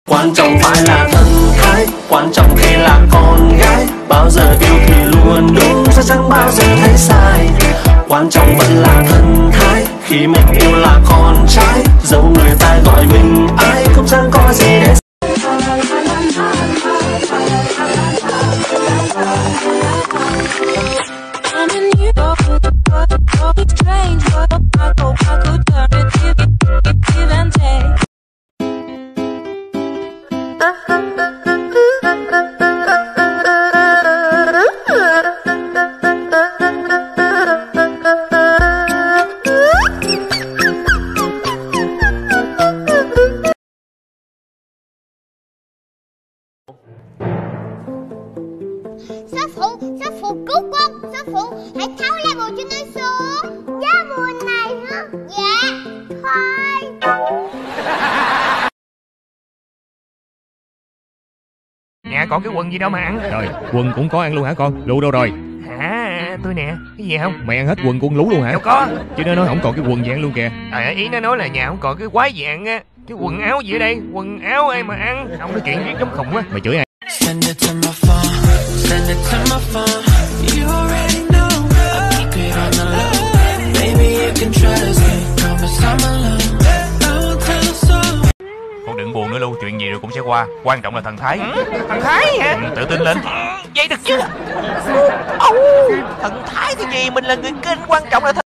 Quan trọng phải là thân thái, quan trọng khi là con gái. Bao giờ yêu thì luôn đúng, sẽ chẳng bao giờ thấy sai. Quan trọng vẫn là thân thái, khi mình yêu là con trai. Dẫu người ta gọi mình ai cũng chẳng có gì để Sư phụ cứu con. Sư phụ hãy tháo lá bùa cho tôi xuống. Lá bùa này hả? Dạ. Thôi. Nhà còn cái quần gì đâu mà ăn. Trời, quần cũng có ăn luôn hả con? Lụ đâu rồi? Hả? Tôi nè. Cái gì không? Mày ăn hết quần của con Lú luôn hả? Đâu có. Chứ nó nói không còn cái quần gì ăn luôn kìa. Ý nó nói là nhà không còn cái quái dạng á. Cái quần áo gì ở đây? Quần áo ai mà ăn? Ông nói chuyện riết giống khùng á. Mày chửi ai? Send it to my phone, send it to my phone. You already know, I keep it on the low. Baby, you can trust me, promise I'm alone. I won't tell a soul. Con đừng buồn nữa luôn, chuyện gì rồi cũng sẽ qua. Quan trọng là thần thái. Thần thái hả? Tự tin lên. Vậy được chứ. Thần thái cái gì, mình là người kinh, quan trọng là thần